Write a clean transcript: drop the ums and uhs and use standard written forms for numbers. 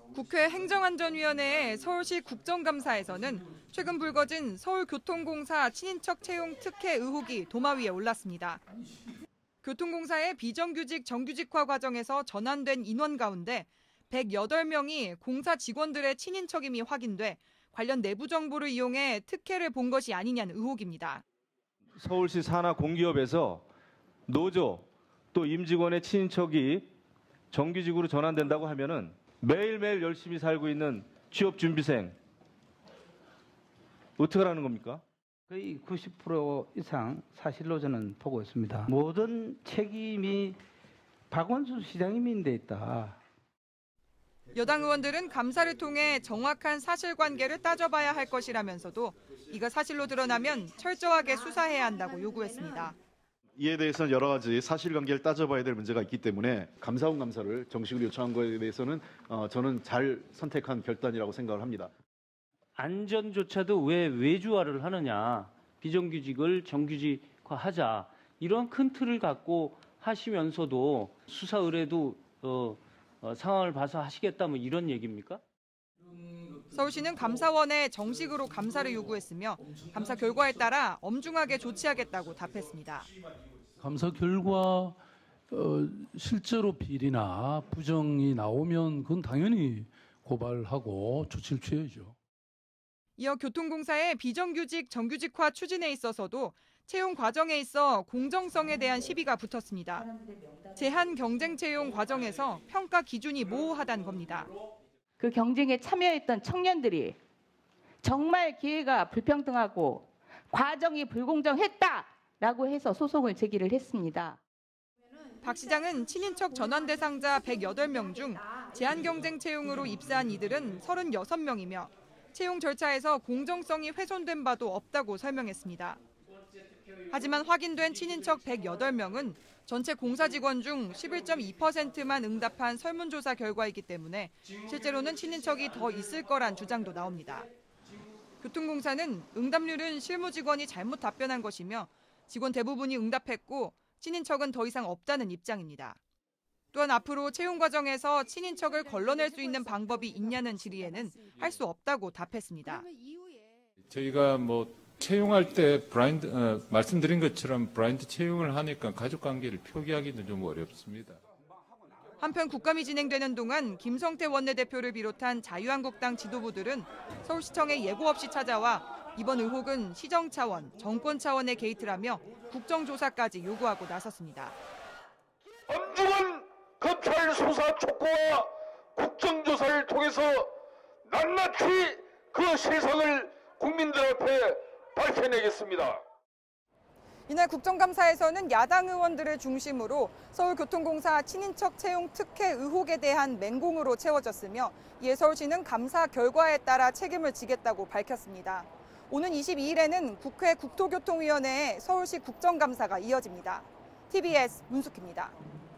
국회 행정안전위원회의 서울시 국정감사에서는 최근 불거진 서울교통공사 친인척 채용 특혜 의혹이 도마 위에 올랐습니다. 교통공사의 비정규직 정규직화 과정에서 전환된 인원 가운데 108명이 공사 직원들의 친인척임이 확인돼 관련 내부 정보를 이용해 특혜를 본 것이 아니냐는 의혹입니다. 서울시 산하 공기업에서 노조 또 임직원의 친인척이 정규직으로 전환된다고 하면은 매일매일 열심히 살고 있는 취업준비생 어떻게 하라는 겁니까? 거의 90% 이상 사실로 저는 보고 있습니다. 모든 책임이 박원순 시장님인데 있다. 여당 의원들은 감사를 통해 정확한 사실관계를 따져봐야 할 것이라면서도 이가 사실로 드러나면 철저하게 수사해야 한다고 요구했습니다. 이에 대해서는 여러 가지 사실관계를 따져봐야 될 문제가 있기 때문에 감사원 감사를 정식으로 요청한 것에 대해서는 저는 잘 선택한 결단이라고 생각을 합니다. 안전조차도 왜 외주화를 하느냐, 비정규직을 정규직화하자 이런 큰 틀을 갖고 하시면서도 수사 의뢰도 상황을 봐서 하시겠다 뭐 이런 얘기입니까? 서울시는 감사원에 정식으로 감사를 요구했으며 감사 결과에 따라 엄중하게 조치하겠다고 답했습니다. 감사 결과 실제로 비리나 부정이 나오면 그건 당연히 고발하고 조치를 취해야죠. 이어 교통공사의 비정규직 정규직화 추진에 있어서도 채용 과정에 있어 공정성에 대한 시비가 붙었습니다. 제한 경쟁 채용 과정에서 평가 기준이 모호하다는 겁니다. 그 경쟁에 참여했던 청년들이 정말 기회가 불평등하고 과정이 불공정했다라고 해서 소송을 제기를 했습니다. 박 시장은 친인척 전환 대상자 108명 중 제한 경쟁 채용으로 입사한 이들은 36명이며 채용 절차에서 공정성이 훼손된 바도 없다고 설명했습니다. 하지만 확인된 친인척 108명은 전체 공사 직원 중 11.2%만 응답한 설문조사 결과이기 때문에 실제로는 친인척이 더 있을 거란 주장도 나옵니다. 교통공사는 응답률은 실무 직원이 잘못 답변한 것이며 직원 대부분이 응답했고 친인척은 더 이상 없다는 입장입니다. 또한 앞으로 채용 과정에서 친인척을 걸러낼 수 있는 방법이 있냐는 질의에는 할 수 없다고 답했습니다. 저희가 채용할 때 말씀드린 것처럼 블라인드 채용을 하니까 가족관계를 표기하기는 좀 어렵습니다. 한편 국감이 진행되는 동안 김성태 원내대표를 비롯한 자유한국당 지도부들은 서울시청에 예고 없이 찾아와 이번 의혹은 시정 차원, 정권 차원의 게이트라며 국정조사까지 요구하고 나섰습니다. 엄중한 검찰 수사 촉구와 국정조사를 통해서 낱낱이 그 실상을 국민들 앞에 밝혀내겠습니다. 이날 국정감사에서는 야당 의원들을 중심으로 서울교통공사 친인척 채용 특혜 의혹에 대한 맹공으로 채워졌으며 이에 서울시는 감사 결과에 따라 책임을 지겠다고 밝혔습니다. 오는 22일에는 국회 국토교통위원회에 서울시 국정감사가 이어집니다. TBS 문숙희입니다.